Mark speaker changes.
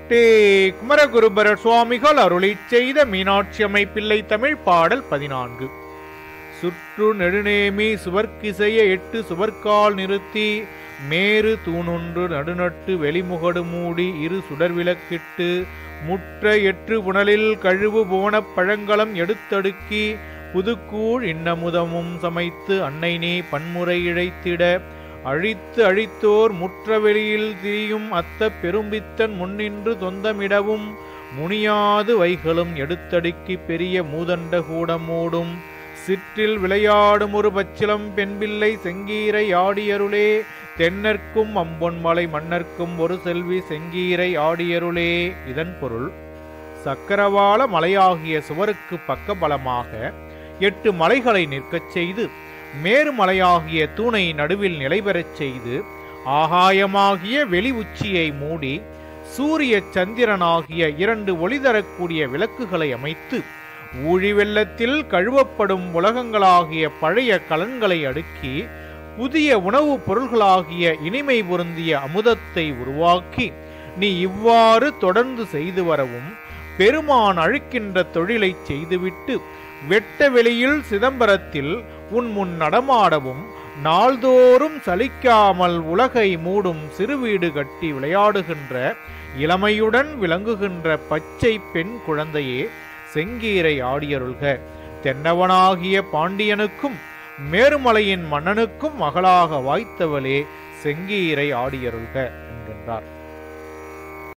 Speaker 1: D. Kumaraguruparar சுவாமிகள் அருளிச் செய்த மீனாட்சி அம்மை பிள்ளை தமிழ் பாடல் 14. சுற்று நெடுநேமி சுவர்க்கிசைய 8 சுவர்க்கால் நிறுத்தி மேறு தூணொன்று நடுநட்டு வெளிமுகடு மூடி 2 சுடர்விளக்கிட்டு முற்ற 8 புனலில் கழுவு போன பழங்களம் எடுத்தடுக்கி புதுக்கூழ் இன்னமுதமும் சமைத்து அன்னை நீ பன்முறை இழைத்திட அழித்து அழித்தோர் முற்ற வெளியில் திரியும் அத்த பெரும்பித்தன் முன்னின்று தொந்தமிடவும் முனியாது வைகளும் எடுத்தடுக்கி பெரிய மூதண்ட கூடமோடும் சிற்றில் விளையாடும் ஒரு பச்சிலம் பெண்பிள்ளை செங்கீரை ஆடியருளே தென்னர்க்கும் அம்பொன்மலை மன்னர்க்கும் ஒரு செல்வி செங்கீரை ஆடியருளே. இதன் பொருள், சக்கரவாள மலையாகிய சுவருக்கு பக்கபலமாக 8 மலைகளை நிற்கச் செய்து மேருமலையாகிய தூணை நடுவில் நிலைபெறச் செய்து ஆகாயமாகிய வெளி உச்சியை மூடி சூரிய சந்திரனாகிய 2 ஒளி தரக்கூடிய விளக்குகளை அமைத்து ஊழி வெள்ளத்தில் கழுவப்படும் உலகங்களாகிய பழைய கலன்களை அடுக்கி புதிய உணவுப் பொருள்களாகிய இனிமை பொருந்திய அமுதத்தை உருவாக்கி நீ இவ்வாறு தொடர்ந்து செய்து வரவும் பெருமான் அழிக்கின்ற தொழிலை செய்துவிட்டு வெட்ட வெளியில் சிதம்பரத்தில் உன் முன் நடமாடவும் நாள்தோறும் சலிக்காமல் உலகை மூடும் சிறுவீடு கட்டி விளையாடுகின்ற இளமையுடன் விளங்குகின்ற பச்சை பெண் குழந்தையே செங்கீரை ஆடியருள்க. தென்னவனாகிய பாண்டியனுக்கும் மேருமலையின் மன்னனுக்கும் மகளாக வாய்த்தவளே செங்கீரை ஆடியருள்க என்கின்றார்.